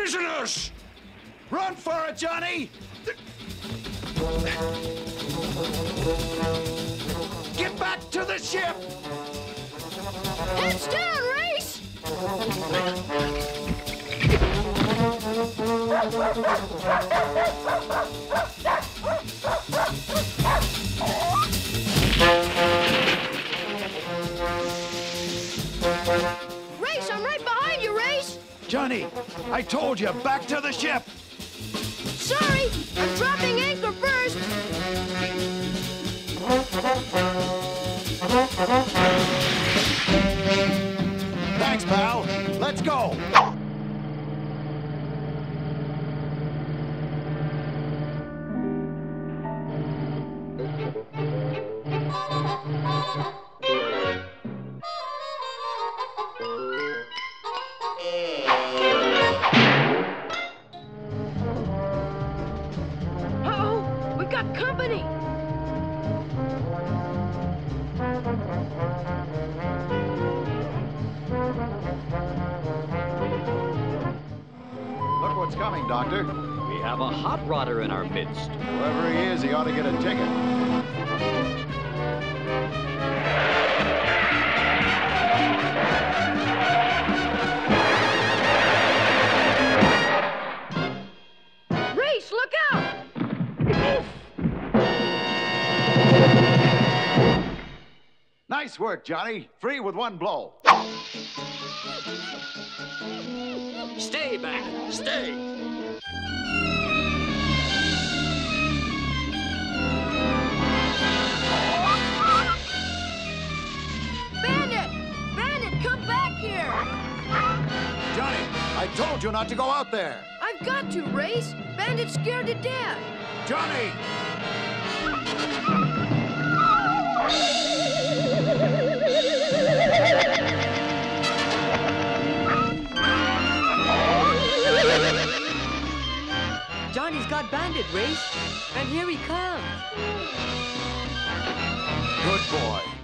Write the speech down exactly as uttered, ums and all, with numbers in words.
prisoners! Run for it, Jonny! Get back to the ship! Heads down, Race! Race, I'm right behind you, Race! Jonny, I told you, back to the ship! Sorry, I'm dropping anchor first. Thanks, pal. Let's go. Uh-oh, we got company. Look what's coming, Doctor. We have a hot rodder in our midst. Whoever he is, he ought to get a ticket. Race, look out! Nice work, Jonny. Three with one blow. Stay back! Stay! Bandit! Bandit, come back here! Jonny, I told you not to go out there. I've got to, Race. Bandit's scared to death. Jonny! Johnny's got Bandit, Race, and here he comes. Good boy.